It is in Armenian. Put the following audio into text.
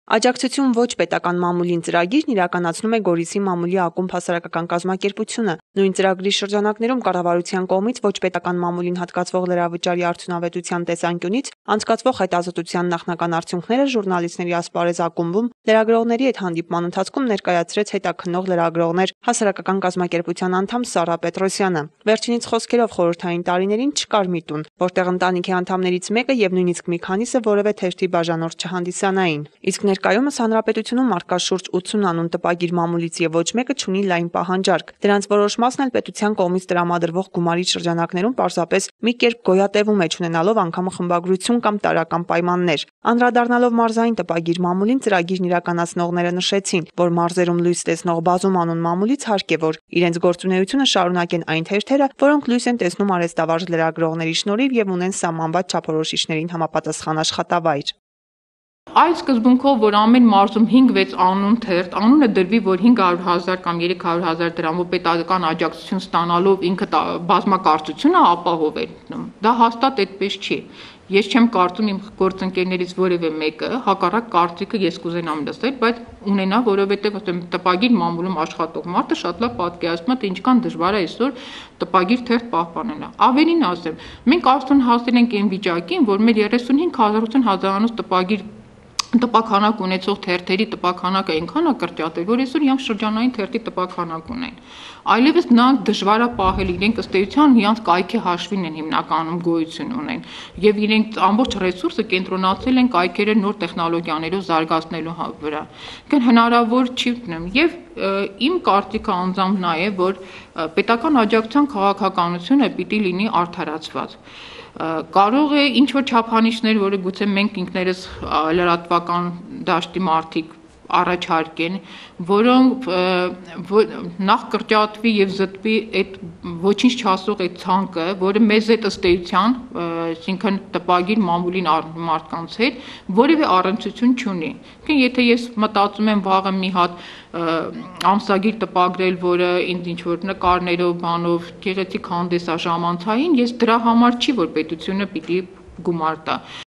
Աջակցություն ոչ պետական մամուլին ծրագիրն իրականացնում է Գորիսի մամուլի ակումբ հասարակական կազմակերպությունը։ Նույն ծրագրի շրջանակներում կառավարության կողմից ոչ պետական մամուլին հատկացվող լրավճարի արդյունավետության տեսանկյունից անցկացվող հետազոտության նախնական արդյունքները ժուրնալիստների ասպարեզ ակումբում լրագրողների հետ հանդիպման ընթացքում ներկայացրեց հետաքննող լրագրողներ հասարակական կազմակերպության անդամ Սառա Պետրոսյանը։ Վերջինից խոսքերով խորհրդային տարիներին չկար մի տուն, որտեղ ընտանիքի անդամներից մեկը եւ նույնիսկ մի քանիսը որևէ թերթի բաժանորդ չհանդիսանային։ Իսկ ներկայումս հանրապետությունում առկա շուրջ 80 անուն տպագիր մամուլից եւ ոչ մեկը չունի լայն պահանջարկ։ Դրանց որոշ մասն էլ պետության կողմից տրամադրվող գումարի շրջանակներում պարզապես մի կերպ գոյատևում է, չունենալով անգամ խմբագրություն կամ տարրական պայմաններ։ Անդրադառնալով մարզային տպագիր մամուլին ծրագիրն իրականացնողները նշեցին, որ մարզերում լույս տեսնող բազում անուն մամուլից հարկ է, որ իրենց գործունեությունը շարունակեն այն թերթերը, որոնք լույս են տեսնում արհեստավարժ լրագրողների շնորհիվ եւ ունեն սահմանված չափորոշիչներին համապատասխան աշխատավայր։ Այս սկզբունքով, որ ամեն մարզում 5-6 անուն թերթ, անունը դրվի, որ 500,000 կամ 300,000 դրամով պետական աջակցություն ստանալով ինքը բազմակարծությունը ապահովել, դա հաստատ այդպես չի։ Ես չեմ կարծում իմ գործընկերներից որևէ մեկը հակառակ կարծիքը ես կուզենամ լսել, բայց ունենա, որովհետև տպագիր մամուլում աշխատող մարդը շատ լավ պատկերացնում է, թե ինչքան դժվար է այսօր տպագիր թերթ պահպանելը։ Ավելին ասեմ, մենք արդեն հասել ենք այն վիճակին, որ մեր 35,000-ից հազարանոց տպաքանակ ունեցող թերթերի տպաքանակը այնքան է կրճատել, որ այսօր իրանք շրջանային թերթի տպաքանակ ունեն։ Այլևս նրանք դժվար է պահել իրենք ըստ էության իրանք կայքի հաշվին են հիմնականում գոյություն ունեն եւ իրենք ամբողջ ռեսուրսը կենտրոնացել են կայքերը նոր տեխնոլոգիաներով զարգացնելու վրա։ Կան հնարավոր չի եւ իմ կարծիքը անձամբ նա է, որ պետական աջակցության քաղաքականությունը պիտի լինի արդարացված։ Կարող է ինչ-որ չափանիշներ, որը գուցե մենք ինքներս լրատվական դաշտի մարդիկ առաջարկեն, որոնք նախ կրճատվի եւ զտվի այդ ոչինչ չասող այդ ցանկը, որը մեզ այդ ըստ էության, այսինքն տպագիր մամուլին մարդկանց հետ որևէ առնչություն չունի։ Եթե ես մտածում եմ վաղը մի հատ ամսագիր տպագրել, որը ինձ ինչ-որ նկարներով, բանով, գեղեցիկ հանդես է ժամանցային, ես դրա համար չի, որ պետությունը պիտի գումար տա։